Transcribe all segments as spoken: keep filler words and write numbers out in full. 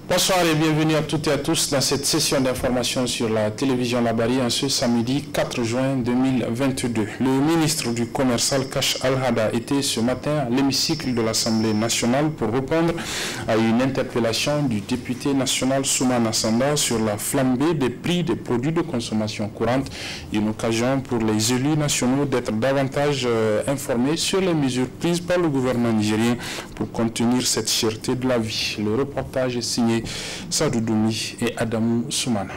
Bonsoir et bienvenue à toutes et à tous dans cette session d'information sur la télévision Labari en ce samedi quatre juin deux mille vingt-deux. Le ministre du Commerce Al-Kash Al-Hada était ce matin à l'hémicycle de l'Assemblée nationale pour répondre à une interpellation du député national Soumana Sanda sur la flambée des prix des produits de consommation courante. Une occasion pour les élus nationaux d'être davantage euh, informés sur les mesures prises par le gouvernement nigérien pour contenir cette cherté de la vie. Le reportage est signé Sadou Doumi et Adamou Soumana.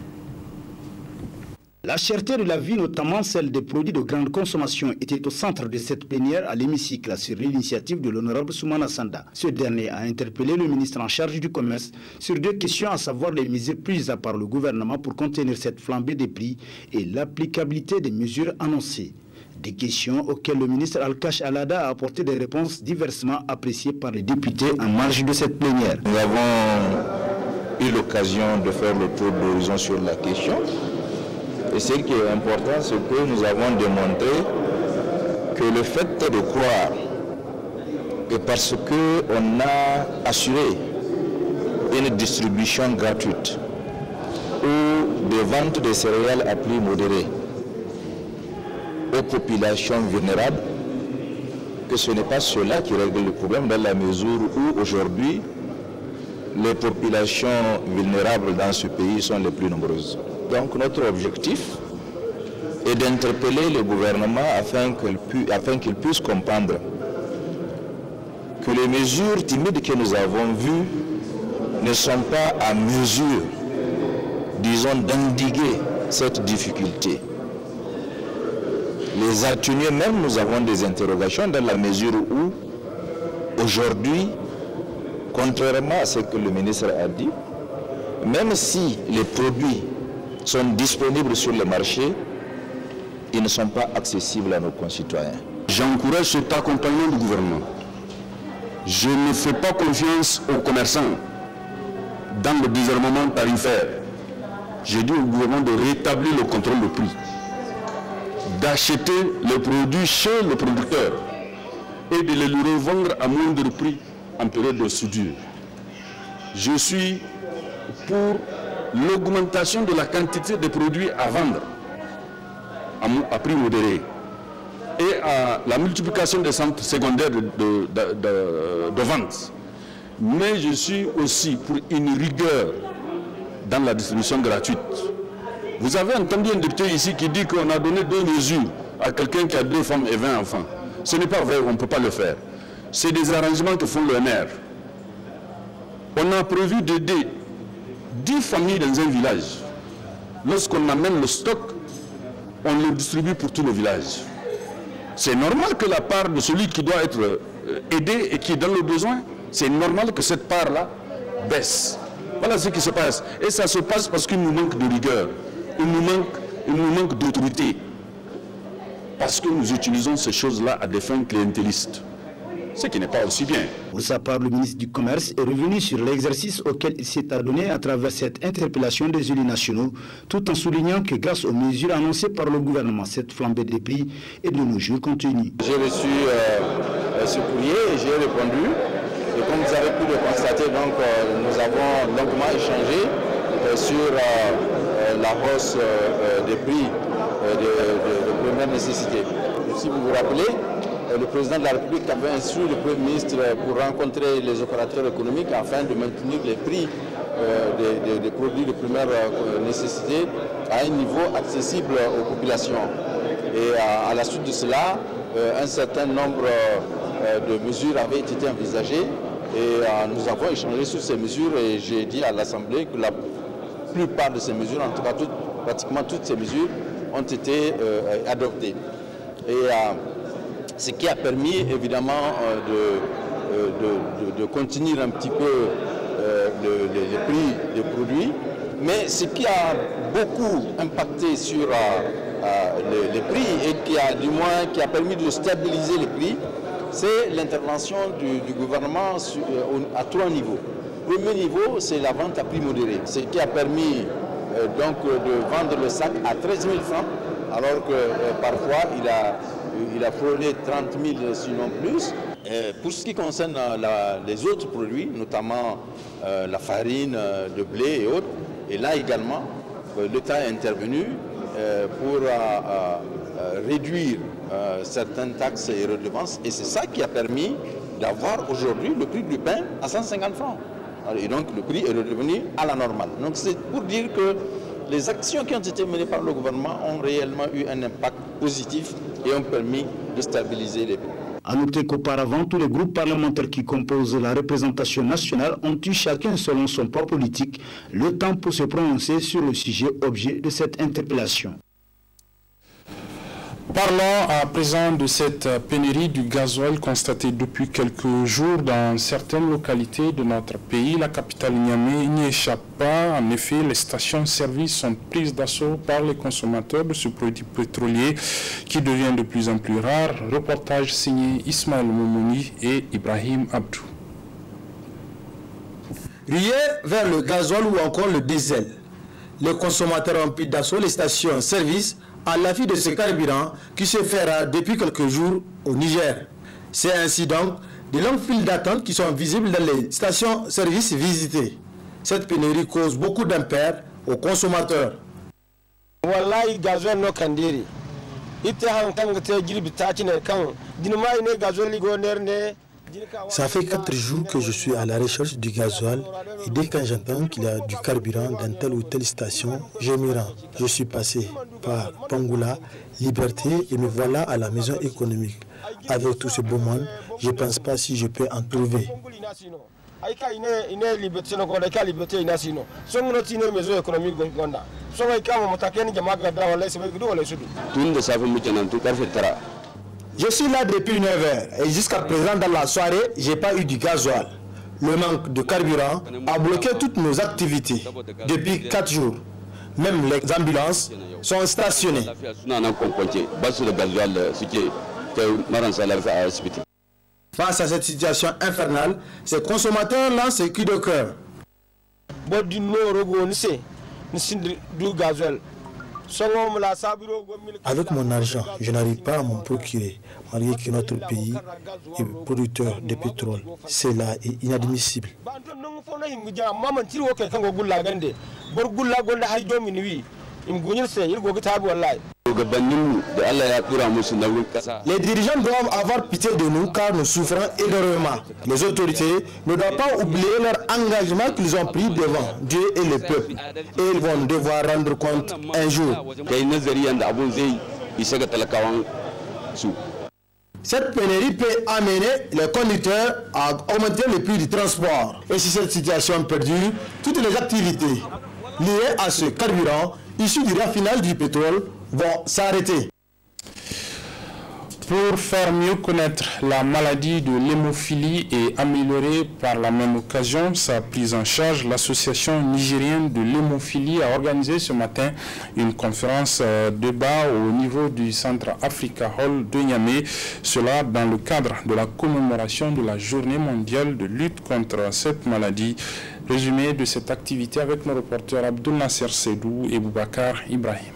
La cherté de la vie, notamment celle des produits de grande consommation, était au centre de cette plénière à l'hémicycle sur l'initiative de l'honorable Soumana Sanda. Ce dernier a interpellé le ministre en charge du commerce sur deux questions, à savoir les mesures prises par le gouvernement pour contenir cette flambée des prix et l'applicabilité des mesures annoncées. Des questions auxquelles le ministre Al-Kash Al-Hada a apporté des réponses diversement appréciées par les députés en marge de cette plénière. Nous avons eu l'occasion de faire le tour d'horizon sur la question. Et ce qui est important, c'est que nous avons démontré que le fait de croire que parce qu'on a assuré une distribution gratuite ou des ventes de céréales à prix modéré aux populations vulnérables, que ce n'est pas cela qui règle le problème dans la mesure où aujourd'hui les populations vulnérables dans ce pays sont les plus nombreuses. Donc notre objectif est d'interpeller le gouvernement afin qu'il puisse, afin qu'il puisse comprendre que les mesures timides que nous avons vues ne sont pas à mesure, disons, d'endiguer cette difficulté. Les atténuer même, nous avons des interrogations dans la mesure où, aujourd'hui, contrairement à ce que le ministre a dit, même si les produits sont disponibles sur le marché, ils ne sont pas accessibles à nos concitoyens. J'encourage cet accompagnement du gouvernement. Je ne fais pas confiance aux commerçants dans le désarmement tarifaire. J'ai dit au gouvernement de rétablir le contrôle du prix, d'acheter les produits chez le producteur et de les lui revendre à moindre prix en période de soudure. Je suis pour l'augmentation de la quantité de produits à vendre à prix modéré et à la multiplication des centres secondaires de, de, de, de, de vente. Mais je suis aussi pour une rigueur dans la distribution gratuite. Vous avez entendu un député ici qui dit qu'on a donné deux mesures à quelqu'un qui a deux femmes et vingt enfants. Ce n'est pas vrai, on ne peut pas le faire. C'est des arrangements que font le maire. On a prévu d'aider dix familles dans un village. Lorsqu'on amène le stock, on le distribue pour tout le village. C'est normal que la part de celui qui doit être aidé et qui est dans le besoin, c'est normal que cette part-là baisse. Voilà ce qui se passe. Et ça se passe parce qu'il nous manque de rigueur. Il nous manque, il nous manque d'autorité. Parce que nous utilisons ces choses-là à des fins clientélistes. Ce qui n'est pas aussi bien. Pour sa part, le ministre du Commerce est revenu sur l'exercice auquel il s'est adonné à travers cette interpellation des élus nationaux, tout en soulignant que grâce aux mesures annoncées par le gouvernement, cette flambée des prix est de nos jours contenue. J'ai reçu euh, ce courrier et j'ai répondu. Et comme vous avez pu le constater, donc, euh, nous avons longuement échangé euh, sur euh, euh, la hausse euh, des prix euh, de, de, de première nécessité. Si vous vous rappelez, le président de la République avait instruit le Premier ministre pour rencontrer les opérateurs économiques afin de maintenir les prix euh, des, des, des produits de première euh, nécessité à un niveau accessible aux populations. Et à, à la suite de cela, euh, un certain nombre euh, de mesures avaient été envisagées et euh, nous avons échangé sur ces mesures et j'ai dit à l'Assemblée que la plupart de ces mesures, en tout cas toutes, pratiquement toutes ces mesures, ont été euh, adoptées. Et, euh, ce qui a permis évidemment euh, de, euh, de, de, de contenir un petit peu euh, le, le, les prix des produits, mais ce qui a beaucoup impacté sur euh, euh, les, les prix et qui a du moins qui a permis de stabiliser les prix, c'est l'intervention du, du gouvernement sur, euh, à trois niveaux. Le premier niveau, c'est la vente à prix modéré, ce qui a permis euh, donc de vendre le sac à treize mille francs, alors que euh, parfois il a Il a frôlé trente mille, sinon plus. Et pour ce qui concerne la, les autres produits, notamment euh, la farine euh, de blé et autres. Et là également, euh, l'État est intervenu euh, pour euh, euh, réduire euh, certaines taxes et redevances. Et c'est ça qui a permis d'avoir aujourd'hui le prix du pain à cent cinquante francs. Et donc le prix est redevenu à la normale. Donc c'est pour dire que les actions qui ont été menées par le gouvernement ont réellement eu un impact positif et ont permis de stabiliser les prix. A noter qu'auparavant, tous les groupes parlementaires qui composent la représentation nationale ont eu chacun selon son poids politique le temps pour se prononcer sur le sujet objet de cette interpellation. Parlons à présent de cette pénurie du gasoil constatée depuis quelques jours dans certaines localités de notre pays. La capitale Niamey n'y échappe pas. En effet, les stations-service sont prises d'assaut par les consommateurs de ce produit pétrolier qui devient de plus en plus rare. Reportage signé Ismaël Moumouni et Ibrahim Abdou. Riez vers le gasoil ou encore le diesel. Les consommateurs ont pris d'assaut les stations-service à l'affût de ce carburant qui se fait rare depuis quelques jours au Niger. C'est ainsi donc de longues files d'attente qui sont visibles dans les stations-service visitées. Cette pénurie cause beaucoup d'impair aux consommateurs. Wallahi gasoil no kandiri. Ite han kan te girbi ta kine kan dinma ine gasoil go nerne. Ça fait quatre jours que je suis à la recherche du gasoil et dès que j'entends qu'il y a du carburant dans telle ou telle station, je m'y rends. Je suis passé par Pangoula, Liberté et me voilà à la maison économique. Avec tout ce beau monde, je ne pense pas si je peux en trouver. Je suis là depuis neuf heures et jusqu'à présent dans la soirée, je n'ai pas eu du gasoil. Le manque de carburant a bloqué toutes nos activités depuis quatre jours. Même les ambulances sont stationnées. Face à cette situation infernale, ces consommateurs lancent un cri de cœur. Avec mon argent, je n'arrive pas à m'en procurer, malgré que notre pays est producteur de pétrole. Cela est inadmissible. Les dirigeants doivent avoir pitié de nous car nous souffrons énormément. Les autorités ne doivent pas oublier leur engagement qu'ils ont pris devant Dieu et le peuple. Et ils vont devoir rendre compte un jour. Cette pénurie peut amener les conducteurs à augmenter le prix du transport. Et si cette situation perdure, toutes les activités liées à ce carburant issu du raffinage du pétrole vont s'arrêter. Pour faire mieux connaître la maladie de l'hémophilie et améliorer par la même occasion sa prise en charge, l'association nigérienne de l'hémophilie a organisé ce matin une conférence débat au niveau du centre Africa Hall de Niamey. Cela dans le cadre de la commémoration de la journée mondiale de lutte contre cette maladie. Résumé de cette activité avec nos reporters Abdul Nasser Sedou et Boubacar Ibrahim.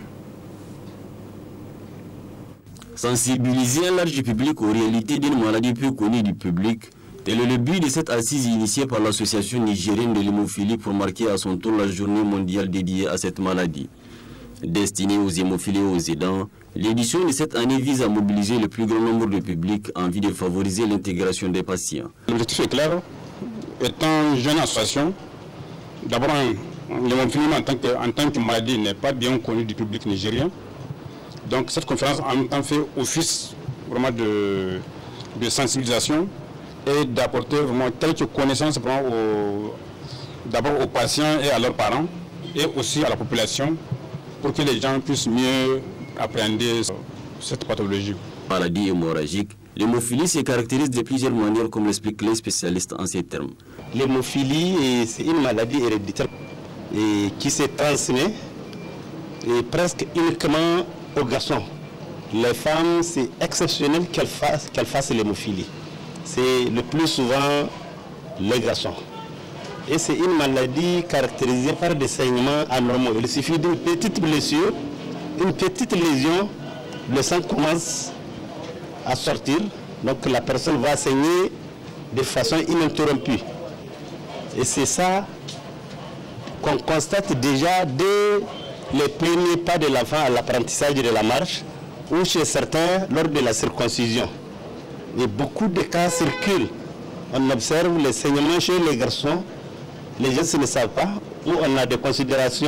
Sensibiliser un large public aux réalités d'une maladie peu connue du public, tel est le but de cette assise initiée par l'association nigérienne de l'hémophilie pour marquer à son tour la journée mondiale dédiée à cette maladie. Destinée aux hémophilies et aux aidants, l'édition de cette année vise à mobiliser le plus grand nombre de publics en vue de favoriser l'intégration des patients. L'objectif est clair, étant une jeune association, d'abord l'hémophilie en tant que, en tant que maladie n'est pas bien connue du public nigérien. Donc cette conférence en même temps fait office vraiment de, de sensibilisation et d'apporter vraiment quelques connaissances d'abord aux patients et à leurs parents et aussi à la population pour que les gens puissent mieux appréhender cette pathologie. Maladie hémorragique, l'hémophilie se caractérise de plusieurs manières comme l'expliquent les spécialistes en ces termes. L'hémophilie, c'est une maladie héréditaire et qui se transmet et presque uniquement aux garçons. Les femmes, c'est exceptionnel qu'elles fassent, qu'elles fassent l'hémophilie. C'est le plus souvent les garçons. Et c'est une maladie caractérisée par des saignements anormaux. Il suffit d'une petite blessure, une petite lésion, le sang commence à sortir. Donc la personne va saigner de façon ininterrompue. Et c'est ça qu'on constate déjà dès les premiers pas de l'enfant à l'apprentissage de la marche, ou chez certains lors de la circoncision. Et beaucoup de cas circulent. On observe les saignements chez les garçons, les gens ne savent pas, ou on a des considérations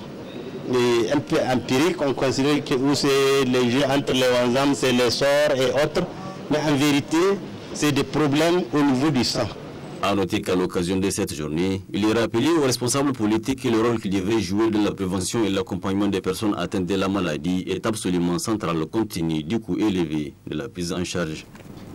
un peu empiriques, on considère que c'est les jeux entre les onze ans, c'est les sorts et autres, mais en vérité, c'est des problèmes au niveau du sang. A noter qu'à l'occasion de cette journée, il est rappelé aux responsables politiques que le rôle qu'ils devaient jouer dans la prévention et l'accompagnement des personnes atteintes de la maladie est absolument central compte tenu du coût élevé de la prise en charge.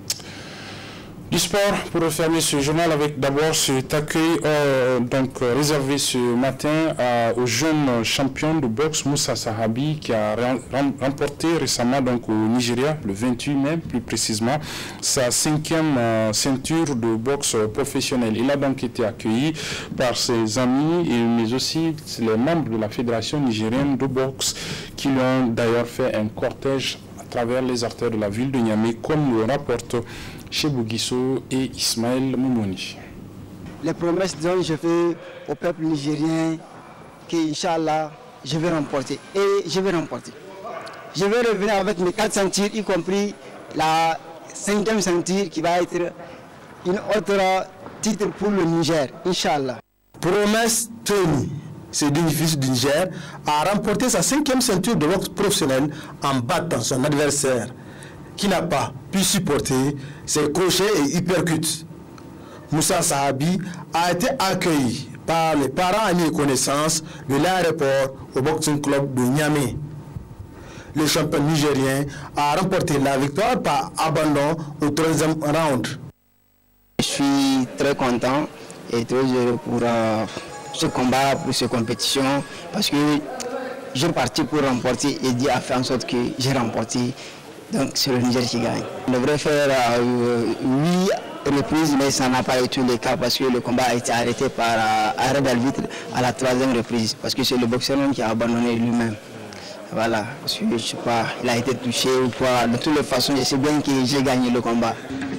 Du sport, pour refermer ce journal avec d'abord cet accueil euh, donc, euh, réservé ce matin à, au jeune champion de boxe Moussa Sahabi qui a remporté récemment donc, au Nigeria, le vingt-huit mai plus précisément, sa cinquième euh, ceinture de boxe professionnelle. Il a donc été accueilli par ses amis, et, mais aussi les membres de la Fédération nigérienne de boxe qui lui ont d'ailleurs fait un cortège à travers les artères de la ville de Niamey, comme le rapporte chez Bouguisso et Ismaël Moumouni. Les promesses dont je fais au peuple nigérien qu'Inch'Allah, je vais remporter. Et je vais remporter. Je vais revenir avec mes quatre ceintures, y compris la cinquième ceinture qui va être une autre titre pour le Niger, Inch'Allah. Promesse tenue. Ce digne-fils du Niger a remporté sa cinquième ceinture de boxe professionnelle en battant son adversaire, qui n'a pas pu supporter ses crochets et uppercuts. Moussa Sahabi a été accueilli par les parents amis et connaissances de l'aéroport au Boxing Club de Niamey. Le champion nigérien a remporté la victoire par abandon au troisième round. Je suis très content et très heureux pour euh, ce combat, pour cette compétition, parce que j'ai parti pour remporter et Dieu a fait en sorte que j'ai remporté. Donc c'est le Niger qui gagne. On devrait faire euh, huit reprises, mais ça n'a pas été le cas parce que le combat a été arrêté par euh, arrêt d'arbitre à la troisième reprise, parce que c'est le boxeur qui a abandonné lui-même. Voilà, parce que je sais pas, il a été touché ou quoi. De toutes les façons, je sais bien que j'ai gagné le combat.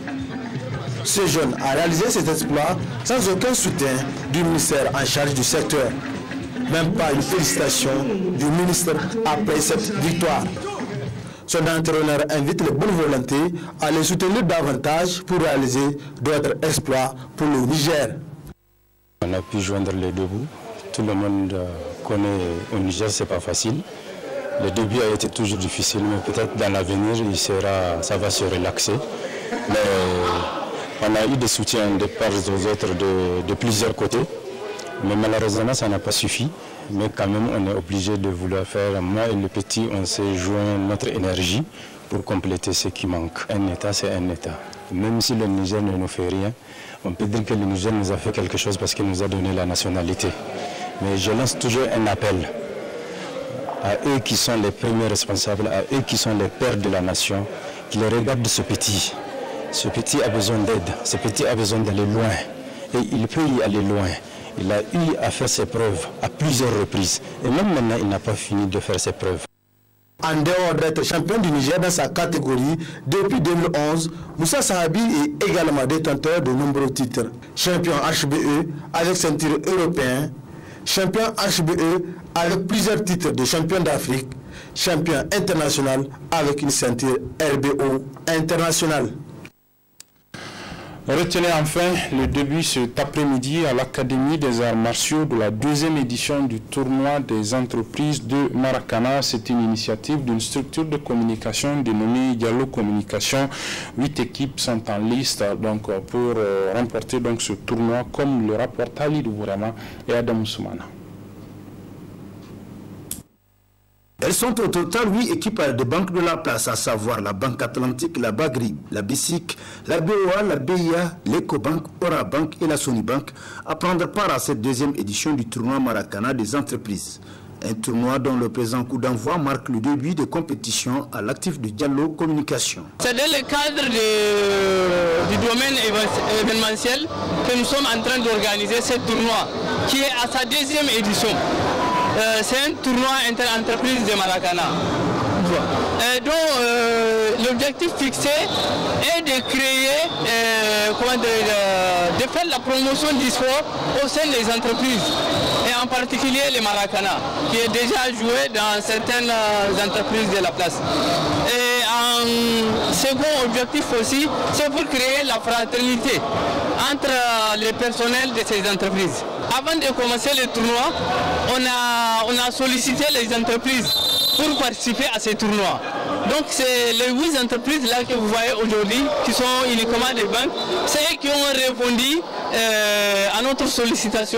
Ce jeune a réalisé cet exploit sans aucun soutien du ministère en charge du secteur. Même pas une félicitation du ministre après cette victoire. Son entraîneur invite les bonnes volontés à les soutenir davantage pour réaliser d'autres exploits pour le Niger. On a pu joindre les deux bouts. Tout le monde connaît au Niger, c'est pas facile. Le début a été toujours difficile, mais peut-être dans l'avenir, il sera, ça va se relaxer. Mais on a eu des soutiens de part aux autres de, de plusieurs côtés. Mais malheureusement, ça n'a pas suffi. Mais quand même, on est obligé de vouloir faire. Moi et le petit, on s'est joint notre énergie pour compléter ce qui manque. Un État, c'est un État. Même si le Niger ne nous fait rien, on peut dire que le Niger nous a fait quelque chose parce qu'il nous a donné la nationalité. Mais je lance toujours un appel à eux qui sont les premiers responsables, à eux qui sont les pères de la nation, qu'ils regardent ce petit. Ce petit a besoin d'aide, ce petit a besoin d'aller loin. Et il peut y aller loin. Il a eu à faire ses preuves à plusieurs reprises. Et même maintenant, il n'a pas fini de faire ses preuves. En dehors d'être champion du Niger dans sa catégorie, depuis deux mille onze, Moussa Sahabi est également détenteur de nombreux titres. Champion H B E avec ceinture européen, champion H B E avec plusieurs titres de champion d'Afrique, champion international avec une ceinture R B O internationale. Retenez enfin le début cet après-midi à l'Académie des arts martiaux de la deuxième édition du tournoi des entreprises de Maracana. C'est une initiative d'une structure de communication dénommée Diallo Communication. Huit équipes sont en liste donc, pour euh, remporter donc, ce tournoi, comme le rapportent Ali Doubourama et Adam Soumana. Elles sont au total huit équipes de banques de la place, à savoir la Banque Atlantique, la Bagri, la B I C, la B O A, la B I A, l'Ecobank, Orabank et la Sonibank, à prendre part à cette deuxième édition du tournoi Maracana des entreprises. Un tournoi dont le présent coup d'envoi marque le début de compétition à l'actif de Diallo Communication. C'est dans le cadre de, du domaine événementiel que nous sommes en train d'organiser ce tournoi, qui est à sa deuxième édition. Euh, c'est un tournoi inter-entreprise de Maracana. euh, dont euh, l'objectif fixé est de créer, euh, comment dire, euh, de faire la promotion du sport au sein des entreprises, et en particulier les Maracana, qui est déjà joué dans certaines entreprises de la place. Et un second objectif aussi, c'est pour créer la fraternité entre les personnels de ces entreprises. Avant de commencer le tournoi, on a, on a sollicité les entreprises pour participer à ces tournois. Donc c'est les huit entreprises là que vous voyez aujourd'hui, qui sont uniquement des banques, c'est eux qui ont répondu euh, à notre sollicitation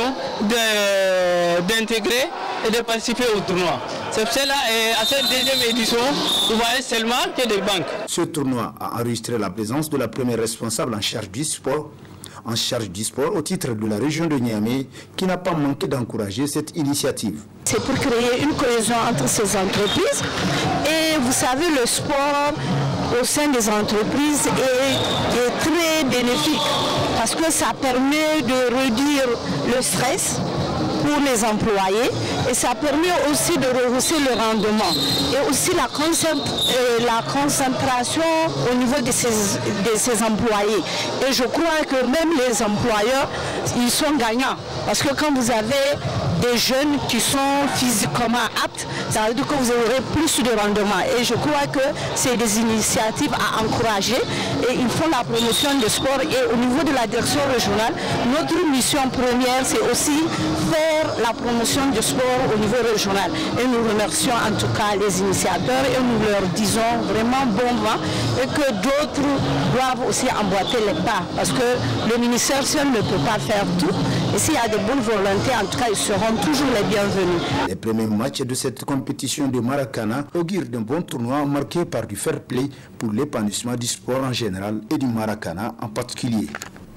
d'intégrer et de participer au tournoi. C'est pour cela, et à cette deuxième édition, vous voyez seulement que des banques. Ce tournoi a enregistré la présence de la première responsable en charge du sport, en charge du sport au titre de la région de Niamey, qui n'a pas manqué d'encourager cette initiative. C'est pour créer une cohésion entre ces entreprises. Et vous savez, le sport au sein des entreprises est, est très bénéfique parce que ça permet de réduire le stress pour les employés et ça permet aussi de rehausser le rendement et aussi la, euh, la concentration au niveau de ces, de ces employés. Et je crois que même les employeurs, ils sont gagnants parce que quand vous avez des jeunes qui sont physiquement aptes, ça veut dire que vous aurez plus de rendement. Et je crois que c'est des initiatives à encourager et ils font la promotion du sport. Et au niveau de la direction régionale, notre mission première, c'est aussi faire la promotion du sport au niveau régional. Et nous remercions en tout cas les initiateurs et nous leur disons vraiment bon vent et que d'autres doivent aussi emboîter les pas parce que le ministère seul ne peut pas faire tout. Et s'il y a de bonnes volontés, en tout cas, ils seront toujours les bienvenus. Les premiers matchs de cette compétition de Maracana augurent d'un bon tournoi marqué par du fair play pour l'épanouissement du sport en général et du Maracana en particulier.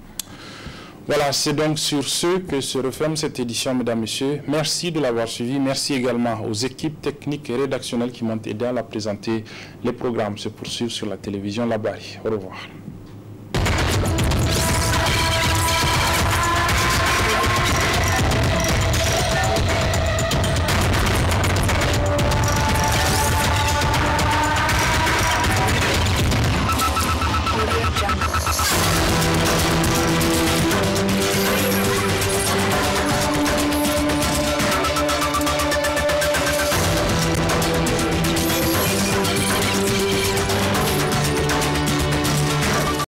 Voilà, c'est donc sur ce que se referme cette édition, mesdames, messieurs. Merci de l'avoir suivi. Merci également aux équipes techniques et rédactionnelles qui m'ont aidé à la présenter. Les programmes se poursuivent sur la télévision Labari. Au revoir.